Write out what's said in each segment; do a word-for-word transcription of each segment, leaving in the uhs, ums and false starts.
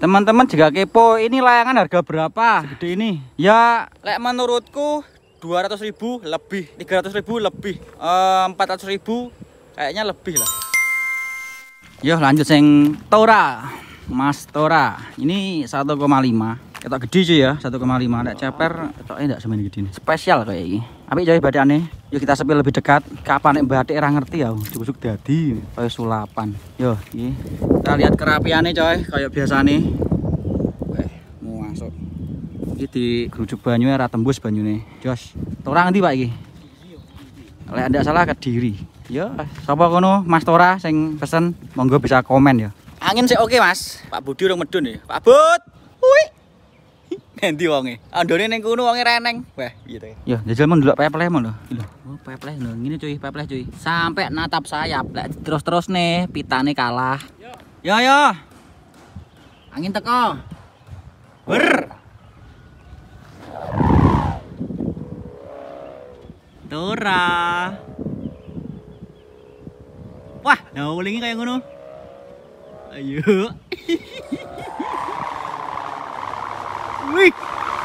Teman-teman juga kepo, ini layangan harga berapa? Segede ini. Ya, lek menurutku dua ratus ribu lebih, tiga ratus ribu lebih, uh, empat ratus ribu kayaknya lebih lah. Yo lanjut sing Tora, Mas Tora. Ini satu koma lima. Ketok gede cuy ya, satu koma lima. Lek ceper ketoknya ndak semen gede nih. Spesial kayak ini. Apik coy badane. Yuk kita sepil lebih dekat. Kapan nek batik ora ngerti ya, cucuk dadi kaya sulapan. Yo, iki. Kita lihat kerapiannya coy, kayak biasane. Weh, mau masuk. Iki di gerujuk banyu ora tembus banyune. Jos. Tora ngendi Pak iki? Lek ndak salah Kediri. Yo, sapa kono Mas Tora sing pesen, monggo bisa komen ya. Angin sih oke Mas. Pak Budi urung medun ya. Pak Bud. Hui. Nanti wonge. Andone ning kono wonge reneng. Wah, piye to? Ya, jajal men ndelok pepleh mon lho. Lho, oh pepleh lho. Ngene cuy, pepleh cuy. Sampai natap sayap. Lek terus-terus nih pitane kalah. Yo yo. Angin teko. Ber. Tora. Wah, naulingi kayak ngono. Ayo. Wih.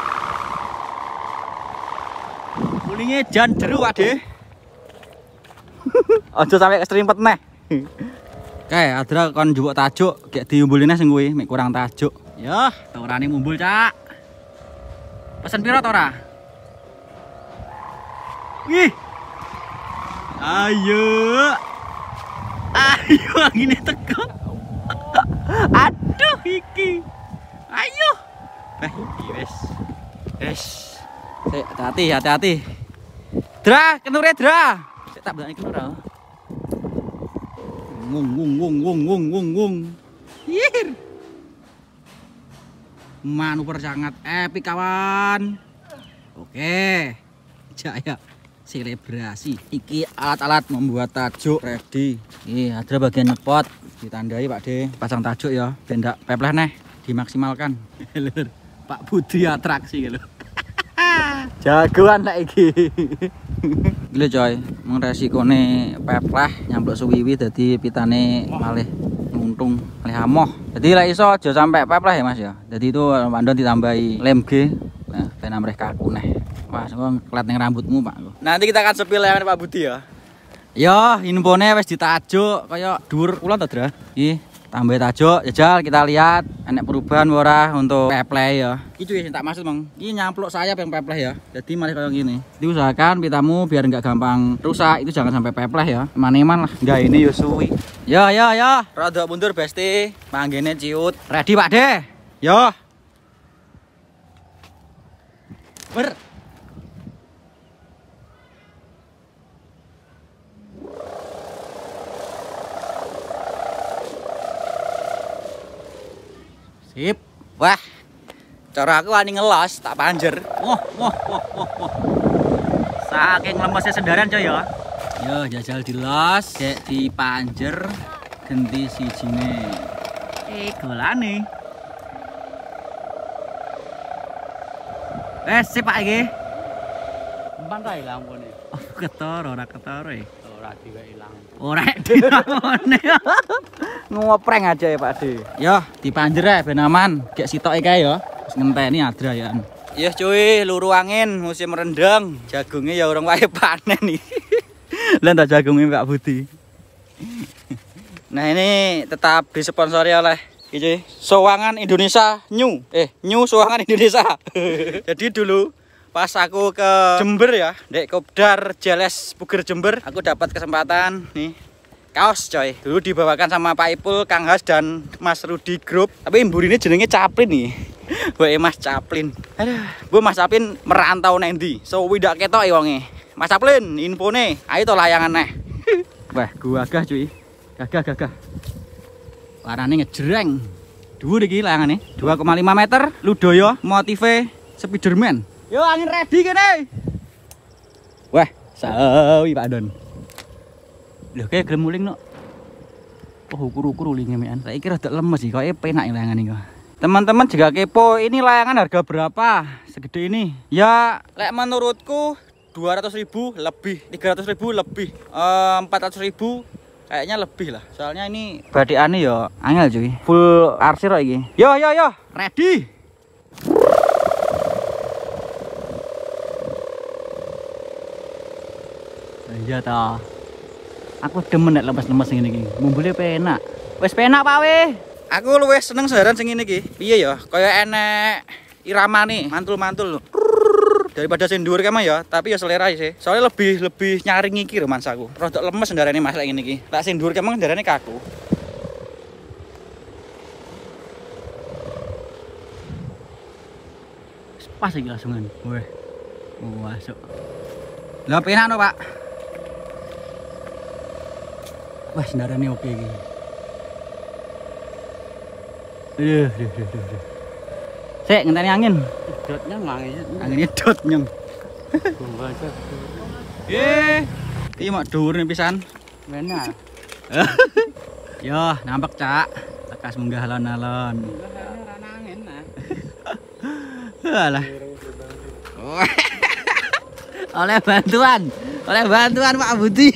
Ulingnya jan jeru Ade. Aja sampai keserimpet neh. Kae adra kon njupuk tajuk gek diumbuline sing kuwi mek kurang tajuk. Yah, Torane mumbul, Cak. Pesen piro Tora? Wih. Ayo. Ayo angine teko. Aduh iki. Ayo. Eh, wes. Wes. Hati-hati, hati-hati. Dra, kenure Dra. Sik tak belani kenur. Wung wung wung wung wung wung wung. Yir. Manuver sangat epic kawan. Oke. Jaya selebrasi. Iki alat-alat membuat tajuk ready. Ih, ada bagian nyepot. Ditandai Pak De. Pasang tajuk ya. Ben ndak pepleh neh. Dimaksimalkan. Pak Budi atraksi gitu. Jagoan lah iki. Gila coy, meng resikone pepleh nyampluk suwiwi dadi pitane malih untung, malih amoh. Jadi lek iso aja sampai pepleh ya Mas ya. Jadi itu Pandon ditambahi lem G. Nah, ben amrih kaku neh. Wah, kok klet ning rambutmu Pak. Nanti kita akan sepil layangan Pak Budi ya. Yo, infone wis ditajuk kaya dhuwur kula to, Dra. Ih, tambah tajuk, jajal kita lihat enek perubahan ora untuk pepleh ya. Iki cuy sing tak maksud, Mang. Iki nyampluk sayap yang pepleh ya. Jadi malah kayak gini. Diusahakan pitamu biar enggak gampang rusak, itu jangan sampai pepleh ya. Eman-eman lah. Enggak ini yo suwi. Ya ya ya, rada mundur Besti. Panggene ciut. Ready Pak De? Yo. Ber. Sip. Wah. Cara aku wani ngelos tak panjer. Wah, wah, wah, wah, wah. Saking lemesnya sendaran coy ya. Yo jajal dilos, kayak dipanjer ganti sijine. Eh, golane. Wes sip Pak iki. Empan ta ilang kene. Oh, ketara ora ketara. Ora diwe ilang. Ora dilangone. Ngopreng aja ya Pak De. Yo, dipanjer ya ben aman. Gek sitoke kae ya. Wis ngenteni adra ya. Iya cuy, luru angin musim rendang. Jagungnya ya orang wae panen nih. Lah tak jagungnya Pak Budi. Nah, ini tetap disponsori oleh iki Sowangan Indonesia New. Eh, New Sowangan Indonesia. Jadi dulu pas aku ke Jember ya, Dek Kopdar Jeles Puger Jember, aku dapat kesempatan nih kaos coy. Dulu dibawakan sama Pak Ipul, Kang Has dan Mas Rudi Group. Tapi mburine jenenge Caplin nih. Wae Mas Caplin. Aduh, Bu Mas Caplin merantau nang ndi? So widak ketok e wonge. Mas Caplin, infone. Ayo to layangan neh. Wah, gua gagah cuy. Gagah gagah. Warnane ngejreng. Dhuwur iki layangane. dua koma lima meter, Ludoyo, motive Spiderman. Yo angin ready kene. Wah, sawi Pak Don. Lho kayak gelem muling no. Oh, ukur-ukur ulingnya mean. Saya kira rada lemes sih, kayaknya penak layangan ini. Teman-teman juga kepo, ini layangan harga berapa? Segede ini. Ya, lek menurutku dua ratus ribu lebih, tiga ratus ribu lebih, empat ratus ribu Kayaknya lebih lah. Soalnya ini badiane yo angel cuy. Full arsir kok iki. Yo yo yo, ready. Iya ta. Aku demen nek lemes-lemes ngene iki. Mumbule penak. Wis penak Pak we. Aku luwih seneng seharan sing ngene iki. Piye ya? Kaya enek iramane, mantul-mantul. Daripada sing dhuwur kemah ya, tapi ya selera sih. Soalnya lebih lebih nyaring iki romansaku. Rodok lemes ndarane Mas lek ngene iki. Lek sing dhuwur kemah ndarane kaku. Pas iki langsungan. Weh. Oh, masuk. Lah penak no, Pak. Wah, sendarane oke iki. Aduh, aduh, aduh, aduh. Sik, ngenteni angin. Dotnya ngangin. Anginnya dot nyeng. Eh, iki mak dhuwur pisan. Benar. Yo, nampak, Cak. Lekas munggah alon-alon. Rana angin nah. Alah. Oleh bantuan. Oleh bantuan Pak Budi.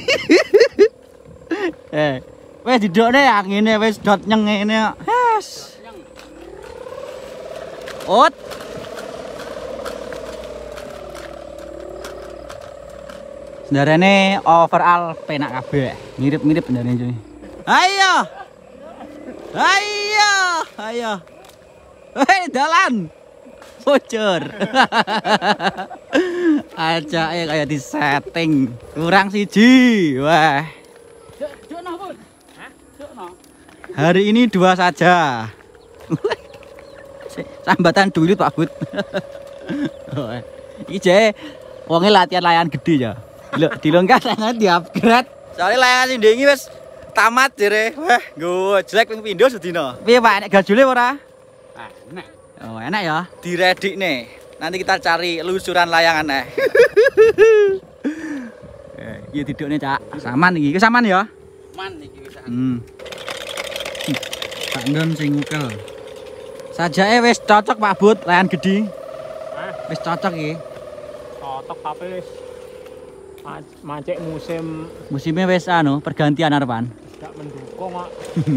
Eh, wis didokne angine wis dot nyeng ngene. Hes. Ot. Sendarane overall penak kabeh. Mirip-mirip sendarane cuy. Ayo. Ayo, ayo. Hei, dalan. Bocor. Ajake kayak di setting. Kurang siji. Wah. Hari ini dua saja. Sambatan dulu Pak Bud. Iki jek wonge latihan layangan gede ya. Lho, dilongkat layangan di-upgrade. Soale layangan sing ndingi wis tamat jere. Wah, nggo jelek ping pindho sedina. Piye Pak, nek gajule ora? Ah, enak. Oh, enak ya. Diredikne. Nanti kita cari lusuran layangan eh. Eh, iki didukne, Cak. Saman iki. Iki saman ya? Man iki wis. Hmm. Tak ndon sing ngukel. Sajake wis cocok Pak Bud, layan gede. Hah? Wis cocok iki. Cocok tapi wis mancik musim Musimnya wis anu, pergantian arepan. gak mendukung kok.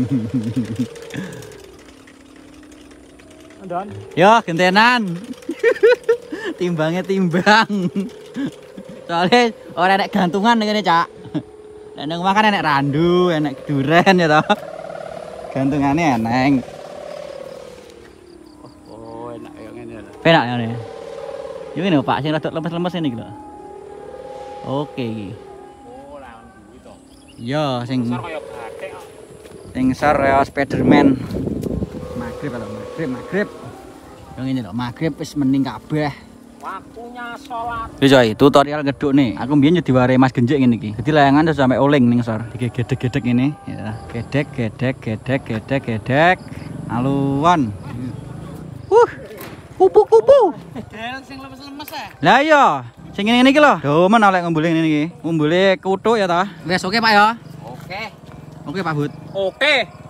Don. Yo, gentenan. Timbangnya timbang. Soalnya orang enek gantungan ngene, Cak. Nek nang omah kan enek randu, enek duren ya toh. Gantungane eneng. Oh, enak ya ngene lho. Penak ya ini. Yo ngene Pak, sing rada lemes-lemes ini iki lho. Oke iki. Oh, lawan kuwi to. Yo sing Besar kaya batik kok. sing sar ya Spiderman. Magrib lho, magrib, magrib. Yo ngene lho, magrib wis mending kabeh. Waktunya sholat. Yo coy, tutorial ngeduk nih. Aku mbiyen yo diware Mas Genjek ngene iki. Dadi layangan terus sampai oling ning sor. Digedek-gedek ini, ya. Gedek, gedek, gedek, gedek, gedek. Aluan. Uh. Kupu-kupu. Del sing lemes-lemes ah. Lah iya, sing ngene iki lho. Domen oleh ngumbule ngene iki. Ngumbule kuthuk ya ta. Wes oke Pak ya. Oke. Oke Pak Bud. Oke.